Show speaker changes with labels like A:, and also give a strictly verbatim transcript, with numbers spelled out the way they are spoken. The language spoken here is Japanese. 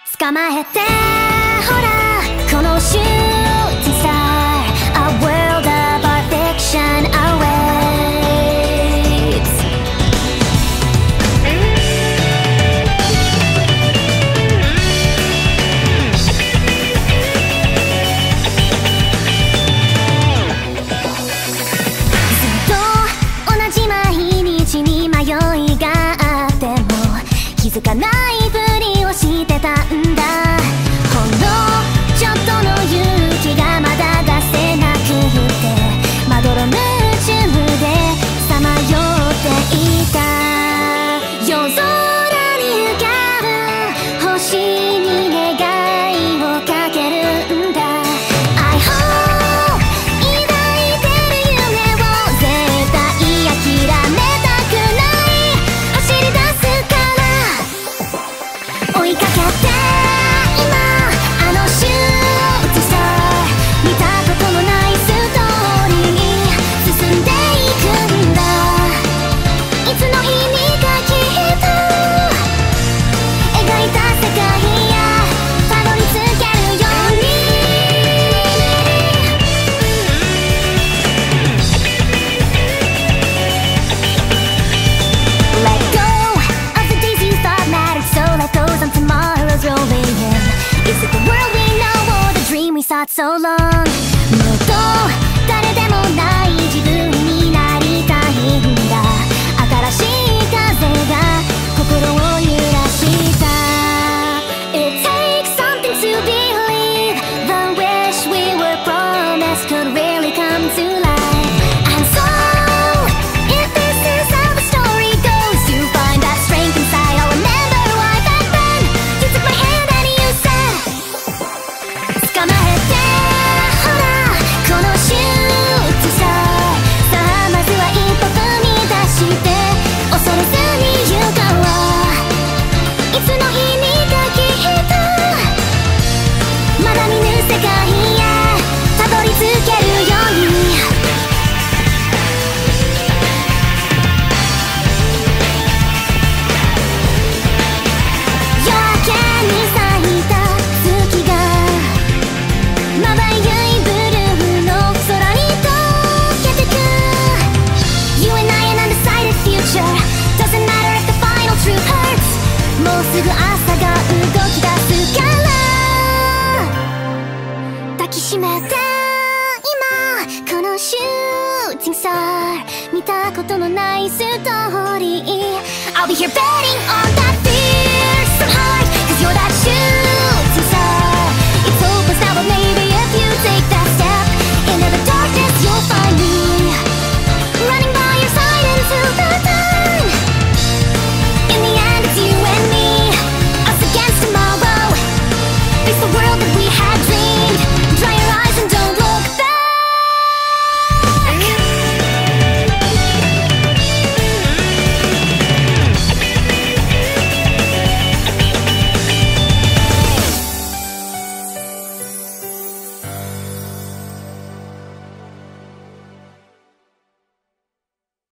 A: 捕まえてほらこのシューティングスター A world of our fiction awaits。 ずっと同じ毎日に迷いがあっても気づかないふりをしてたんだ。ほんのちょっとの勇気がまだ出せなくてまどろむ夢中でさまよっていた。夜空に浮かぶ星に願いをかけるんだ。 I hope 抱いてる夢を絶対諦めたくない走り出す追いかけて今あのシューティングスター見たことのないストーリーに進んでいくんだ。いつの日にかきっと描いた世界へたどり着けるように。 Let go of the days you thought mattered, so let those on tomorrow's rolling in. Is it the world we know or the dream we sought so long? もっと誰でもない自分になりたいんだ。新しい風が心を揺らした。 It takes something to believe the wish we were promised could really come to life. And so if this is how the story goes, you find that strength inside. I'll remember why back then you took my hand and you said 捕まえてほらこのシューティングスター。さあまずは一歩踏み出して恐れずに行こう。いつの日にかきっとまだ見ぬ世界へたどり着けるように。夜明けに咲いた月がまばゆいブルーの空に溶けてく。 You and I an undecided future doesn't matter if the final truth hurts。 もうすぐ朝が動き出すから抱きしめて今このシューティングスター見たことのないストーリー。 I'll be here betting on